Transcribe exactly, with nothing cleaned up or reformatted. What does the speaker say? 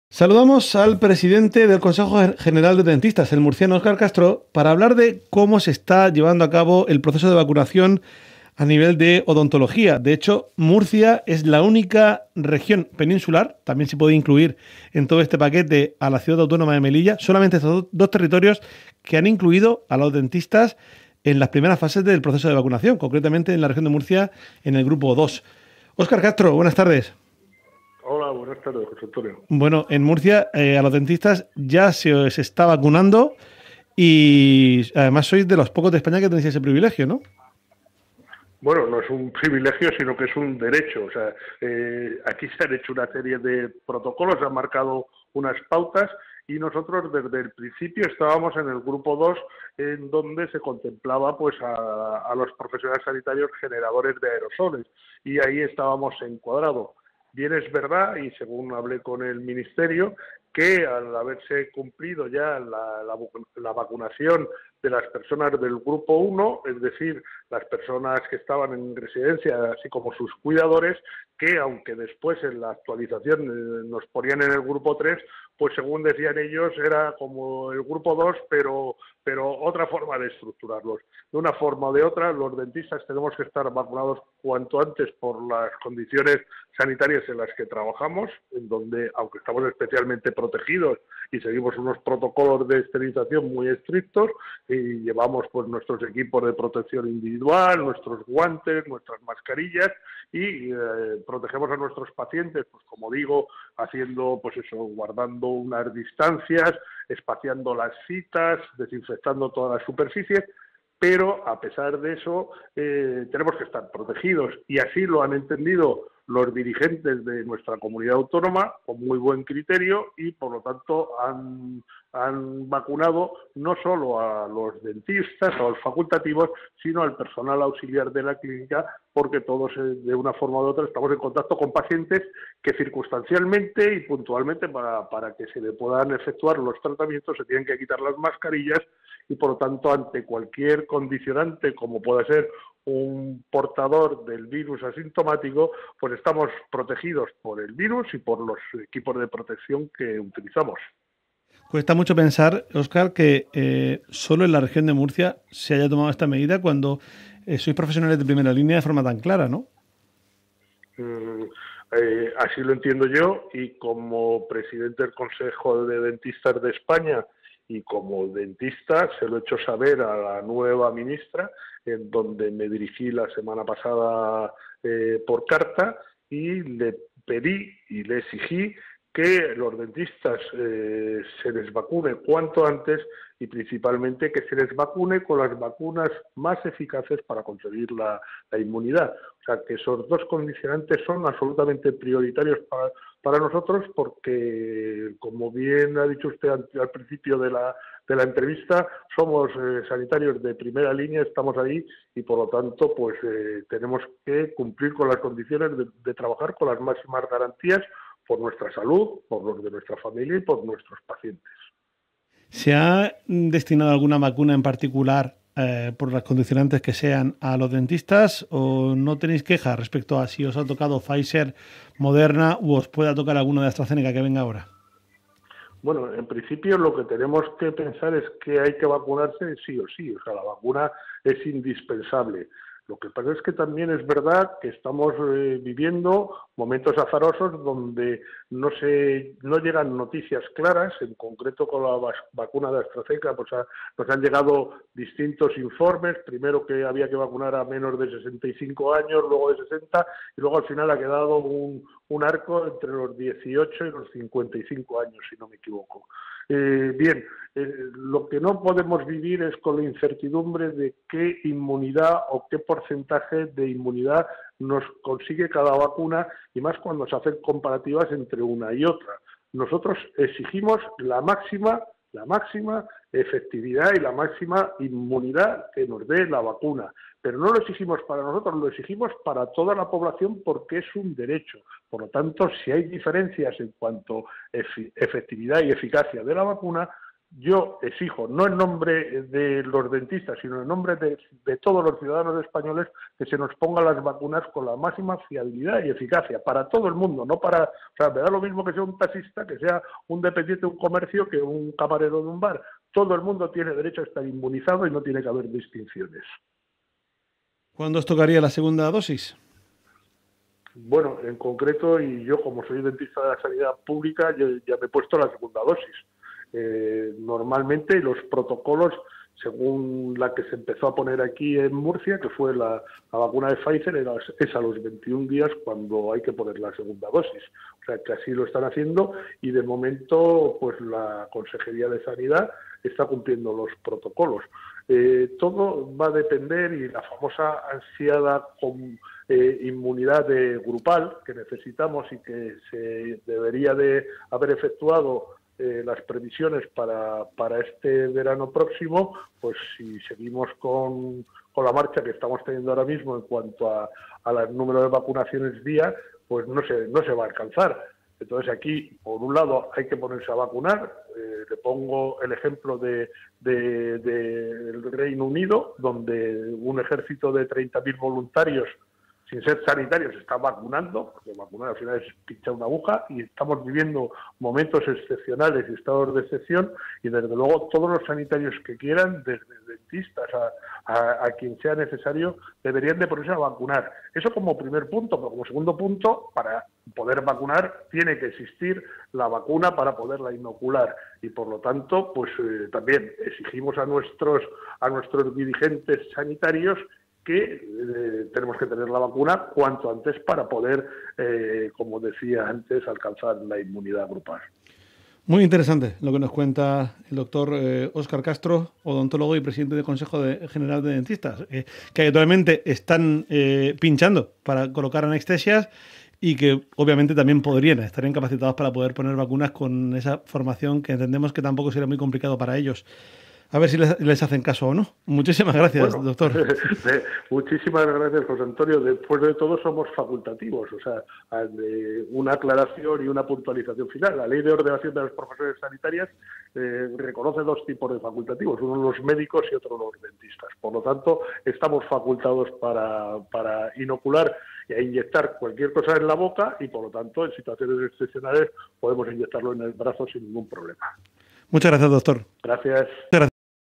Saludamos al presidente del Consejo General de Dentistas, el murciano Óscar Castro, para hablar de cómo se está llevando a cabo el proceso de vacunación a nivel de odontología. De hecho, Murcia es la única región peninsular, también se puede incluir en todo este paquete a la ciudad autónoma de Melilla, solamente estos dos territorios que han incluido a los dentistas en las primeras fases del proceso de vacunación, concretamente en la región de Murcia, en el grupo dos. Óscar Castro, buenas tardes. Hola, buenas tardes, José Antonio. Bueno, en Murcia eh, a los dentistas ya se, se está vacunando y además sois de los pocos de España que tenéis ese privilegio, ¿no? Bueno, no es un privilegio, sino que es un derecho. O sea, eh, aquí se han hecho una serie de protocolos, se han marcado unas pautas y nosotros desde el principio estábamos en el grupo dos, en donde se contemplaba pues a, a los profesionales sanitarios generadores de aerosoles, y ahí estábamos encuadrados. Bien es verdad, y según hablé con el Ministerio, que al haberse cumplido ya la, la, la vacunación de las personas del grupo uno, es decir, las personas que estaban en residencia, así como sus cuidadores, que aunque después en la actualización eh, nos ponían en el grupo tres, pues según decían ellos era como el grupo dos, pero, pero otra forma de estructurarlos. De una forma o de otra, los dentistas tenemos que estar vacunados cuanto antes por las condiciones sanitarias en las que trabajamos, en donde, aunque estamos especialmente protegidos y seguimos unos protocolos de esterilización muy estrictos, y llevamos pues nuestros equipos de protección individual, nuestros guantes, nuestras mascarillas, y eh, protegemos a nuestros pacientes, pues como digo, haciendo pues eso, guardando unas distancias, espaciando las citas, desinfectando todas las superficies, pero a pesar de eso eh, tenemos que estar protegidos, y así lo han entendido los dirigentes de nuestra comunidad autónoma con muy buen criterio, y por lo tanto han, han vacunado no solo a los dentistas o a los facultativos, sino al personal auxiliar de la clínica, porque todos de una forma u otra estamos en contacto con pacientes que circunstancialmente y puntualmente para, para que se le puedan efectuar los tratamientos se tienen que quitar las mascarillas, y por lo tanto ante cualquier condicionante como pueda ser un portador del virus asintomático, pues estamos protegidos por el virus y por los equipos de protección que utilizamos. Cuesta mucho pensar, Óscar, que eh, solo en la región de Murcia se haya tomado esta medida cuando eh, sois profesionales de primera línea de forma tan clara, ¿no? Mm, eh, así lo entiendo yo, y como presidente del Consejo de Dentistas de España y como dentista se lo he hecho saber a la nueva ministra, en donde me dirigí la semana pasada eh, por carta, y le pedí y le exigí que los dentistas eh, se les vacune cuanto antes, y principalmente que se les vacune con las vacunas más eficaces para conseguir la, la inmunidad. O sea, que esos dos condicionantes son absolutamente prioritarios para, para nosotros, porque, como bien ha dicho usted al, al principio de la, de la entrevista, somos eh, sanitarios de primera línea, estamos ahí, y por lo tanto pues eh, tenemos que cumplir con las condiciones de, de trabajar con las máximas garantías por nuestra salud, por los de nuestra familia y por nuestros pacientes. ¿Se ha destinado alguna vacuna en particular, eh, por las condicionantes que sean, a los dentistas, o no tenéis queja respecto a si os ha tocado Pfizer, Moderna, u os pueda tocar alguno de AstraZeneca que venga ahora? Bueno, en principio lo que tenemos que pensar es que hay que vacunarse sí o sí, o sea, la vacuna es indispensable. Lo que pasa es que también es verdad que estamos eh, viviendo momentos azarosos donde no se no llegan noticias claras. En concreto con la vacuna de AstraZeneca pues a, nos han llegado distintos informes, primero que había que vacunar a menos de sesenta y cinco años, luego de sesenta, y luego al final ha quedado un, un arco entre los dieciocho y los cincuenta y cinco años, si no me equivoco. Eh, bien, eh, lo que no podemos vivir es con la incertidumbre de qué inmunidad o qué porcentaje de inmunidad nos consigue cada vacuna, y más cuando se hacen comparativas entre una y otra. Nosotros exigimos la máxima, la máxima efectividad y la máxima inmunidad que nos dé la vacuna, pero no lo exigimos para nosotros, lo exigimos para toda la población porque es un derecho. Por lo tanto, si hay diferencias en cuanto a efectividad y eficacia de la vacuna, yo exijo, no en nombre de los dentistas, sino en nombre de, de todos los ciudadanos españoles, que se nos pongan las vacunas con la máxima fiabilidad y eficacia, para todo el mundo, no para, o sea, me da lo mismo que sea un taxista, que sea un dependiente de un comercio, que un camarero de un bar. Todo el mundo tiene derecho a estar inmunizado y no tiene que haber distinciones. ¿Cuándo os tocaría la segunda dosis? Bueno, en concreto, y yo como soy dentista de la sanidad pública, yo ya me he puesto la segunda dosis. Eh, normalmente los protocolos, según la que se empezó a poner aquí en Murcia, que fue la, la vacuna de Pfizer, era, es a los veintiún días cuando hay que poner la segunda dosis. O sea, que así lo están haciendo y de momento pues la Consejería de Sanidad está cumpliendo los protocolos. Eh, todo va a depender, y la famosa ansiada con, eh, inmunidad de grupal que necesitamos y que se debería de haber efectuado eh, las previsiones para, para este verano próximo, pues si seguimos con, con la marcha que estamos teniendo ahora mismo en cuanto a, a los números de vacunaciones día, pues no se, no se va a alcanzar. Entonces aquí, por un lado, hay que ponerse a vacunar. Eh, le pongo el ejemplo de, de, de el Reino Unido, donde un ejército de treinta mil voluntarios, sin ser sanitarios, está vacunando, porque vacunar al final es pinchar una aguja, y estamos viviendo momentos excepcionales y estados de excepción, y desde luego todos los sanitarios que quieran, desde dentistas a, a, a quien sea necesario, deberían de ponerse a vacunar. Eso como primer punto, pero como segundo punto, para poder vacunar tiene que existir la vacuna para poderla inocular, y por lo tanto pues eh, también exigimos a nuestros a nuestros dirigentes sanitarios que eh, tenemos que tener la vacuna cuanto antes para poder, eh, como decía antes, alcanzar la inmunidad grupal. Muy interesante lo que nos cuenta el doctor eh, Óscar Castro, odontólogo y presidente del Consejo de, General de Dentistas, eh, que actualmente están eh, pinchando para colocar anestesias y que obviamente también podrían, estarían capacitados para poder poner vacunas con esa formación que entendemos que tampoco sería muy complicado para ellos. A ver si les, les hacen caso o no. Muchísimas gracias, bueno, doctor. Muchísimas gracias, José Antonio. Después de todo somos facultativos, o sea, una aclaración y una puntualización final. La Ley de Ordenación de las Profesiones Sanitarias eh, reconoce dos tipos de facultativos, uno los médicos y otro los dentistas. Por lo tanto, estamos facultados para, para inocular e inyectar cualquier cosa en la boca, y por lo tanto, en situaciones excepcionales, podemos inyectarlo en el brazo sin ningún problema. Muchas gracias, doctor. Gracias. Gracias.